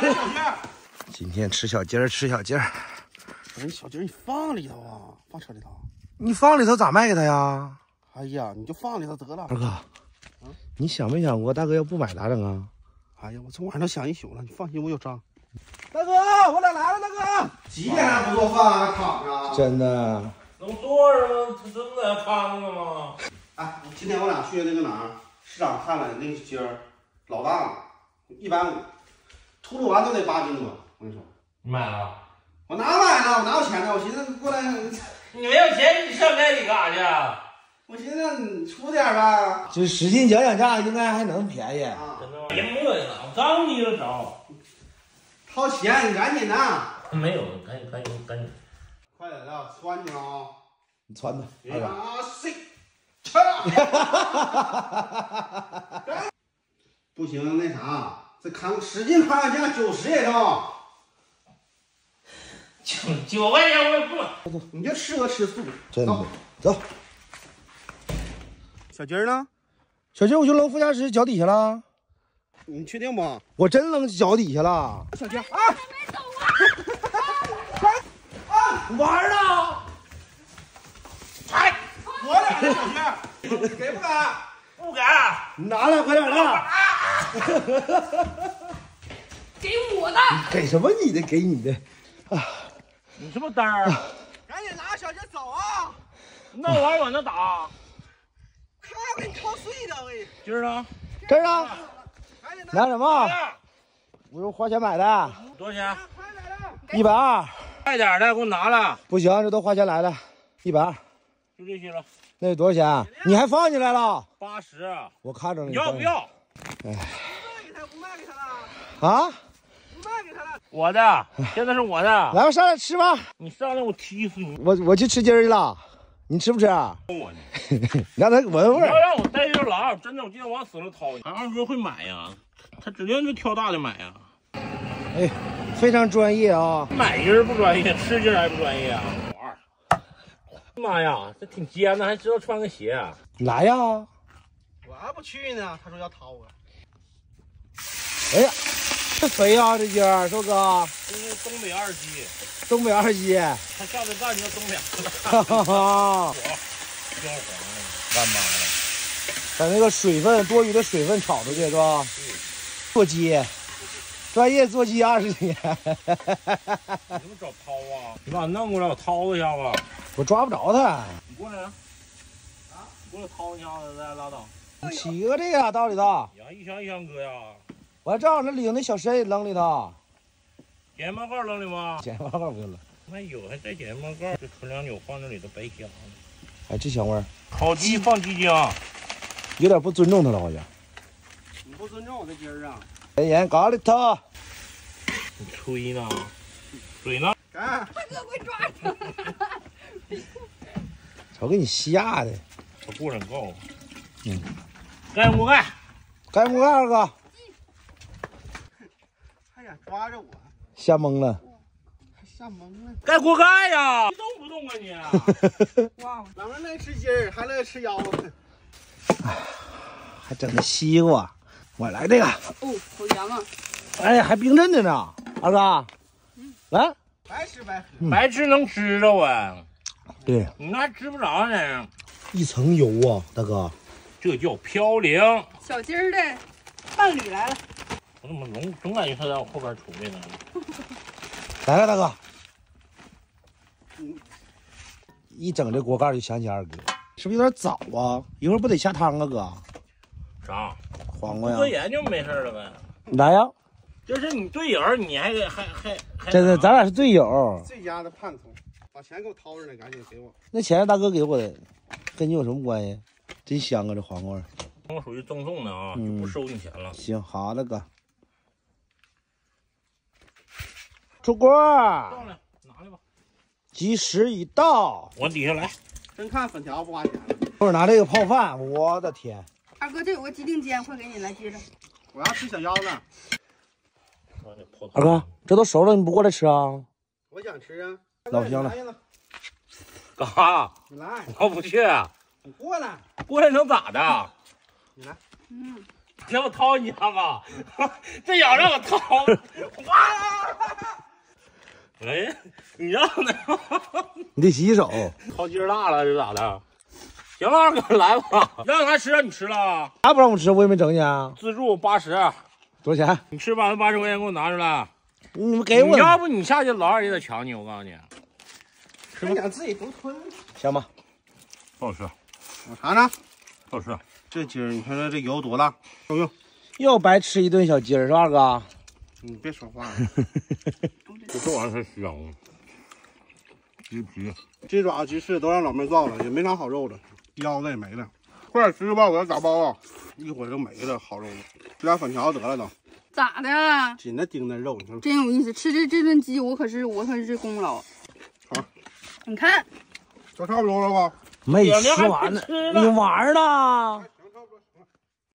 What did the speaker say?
今天吃小鸡儿，吃小鸡儿。 不是小鸡儿，你放里头啊，放车里头。 你放里头咋卖给他呀？ 哎呀，你就放里头得了。 二哥，你想没想过大哥要不买咋整啊？ 哎呀，我从晚上想一宿了，你放心，我有账。 大哥，我俩来了，大哥。几点还不做饭还躺着？真的。 能坐着吗？他真的要躺着吗？ 哎，今天我俩去那个哪儿，市场看了那个鸡儿，老大了，150，秃噜完都得8斤多。我跟你说， 你买了？ 我哪买呢？我哪有钱呢？我寻思过来， 你没有钱，你上街你干啥去？ 我寻思你出点呗。 就使劲讲讲价，应该还能便宜。 真的吗？别磨叽了，我刚迷了着。 掏钱，你赶紧的。 没有，赶紧。 快点的，穿去啊！ 你穿吧。 啊塞！不行，那啥，这使劲砍价90也成。 9块钱我也不买。 你就适合吃素。 真的。走。 小鸡儿呢？ 小鸡儿我就扔副驾驶脚底下了。 你确定不？ 我真扔脚底下了。 小鸡儿啊！ 玩呢？ 哎，我俩的小鸡儿，给不给？ 不给。 你拿来，快点的。 给我的。 给什么你的？给你的。啊！ 你什么单儿？ 赶紧拿小鸡走啊！ 那玩意儿往那打。 看给你敲碎的，喂！ 今儿呢？ 这儿啊。拿什么？ 来我是花钱买的。 多少钱 ？120。 快点的，给我拿来。 不行，这都花钱来的，120。 就这些了。 那得多少钱？你还放进来了 ？80。 我看着了。 你要不要？ 哎。 不卖给他了。 啊？ 不卖给他了。 我的，现在是我的。 来吧，上来吃吧。 你上来我踢死你！ 我去吃鸡儿去了，你吃不吃？ 我呢？ 让他闻味儿。 你要让我带这狼，真的，我今天往死了掏你。二哥会买呀，他指定就挑大的买呀。 哎，非常专业啊！ 买鸡儿不专业，吃鸡儿还不专业啊！老二，妈呀，这挺尖的，还知道穿个鞋。 来呀！ 我还不去呢，他说要掏我。 哎呀，这肥啊，这鸡儿，瘦哥。 这是东北二鸡。 东北二鸡。 他下的蛋叫东北。 哈哈哈。 焦黄的，干嘛的？ 把那个水分多余的水分炒出去是吧？做鸡，专业做鸡20年。 你怎么找掏啊？你把我弄过来，我掏一下子。 我抓不着他。 你过来啊！你过来掏一下子，再拉倒。 你骑个这个到里头。 呀，一箱一箱搁呀。 我还正好那里头那小参扔里头。 检验报告扔里吗？ 检验报告不用了。 没有，还带检验报告。这纯粮酒放这里头白香了。 哎，这香味儿。 烤鸡放鸡精。 有点不尊重他了，好像。 你不尊重我这鸡儿啊！ 盐盐搞里头。 你吹呢？水呢？ 干！ 大哥快抓住！ 瞅给你吓的。 我过上告诉盖锅盖。 盖锅盖，二哥。 还想抓着我， 吓懵了。 还吓懵了。 盖锅盖呀！你动不动啊你？ 哇，咱们乐意吃鸡儿，还乐意吃腰子。 还整个西瓜，我来这个。 哦，好凉啊！ 哎呀，还冰镇的呢，二哥。来， 白吃白喝， 白吃能吃着啊？ 对， 你那还吃不着呢。 一层油啊，大哥。 这叫飘零。 小鸡儿的伴侣来了。 我怎么总感觉他在我后边出来呢？ 来了，大哥。一整这锅盖就想起二哥，是不是有点早啊？一会儿不得下汤啊，哥？ 啥？ 黄瓜呀？ 做研究没事了呗。 来呀！ 这是你队友，你还真的，咱俩是队友。 最佳的叛徒，把钱给我掏出来，赶紧给我。 那钱是大哥给我的，跟你有什么关系？真香啊，这黄瓜味儿。 我属于赠送的啊，就不收你钱了。 行，好的哥。出锅。 上来，拿来吧。 吉时已到， 我底下来。 真看粉条不花钱了。 一会儿拿这个泡饭，我的天！ 二哥，这有个鸡丁尖，快给你来接着。 我要吃小腰子。 二哥，这都熟了，你不过来吃啊？ 我想吃啊。 老香了。 干啥？ 你来。 我不去。 你过来。 过来能咋的？ 你来。 让我掏你一下吧，这咬让我掏，哇！哎，你让呢？ 你得洗手。 掏劲儿大了，这咋的？行了，二哥来吧，让他吃让你吃了， 啥不让我吃？我也没整你啊。 自助80， 多少钱？ 你吃完了80块钱给我拿出来。 你们给我。 你要不你下去老二也得抢你，我告诉你。 人家自己都吞。 行吧。 不好吃。 有啥呢？ 不好吃。 这鸡儿，你看这油多大？够用。 又白吃一顿小鸡儿是吧，二哥？ 你别说话了。 这玩意儿太香了。鸡皮。 鸡爪、鸡翅都让老妹造了，也没啥好肉的，腰子也没了。快点吃吧，我要打包啊！一会儿就没了，好肉了。吃点粉条得了都。 咋的？ 紧着盯那肉，你看。 真有意思，吃这顿鸡，我可是功劳。 好， 你看， 都差不多了吧？ 没吃完呢，你玩呢？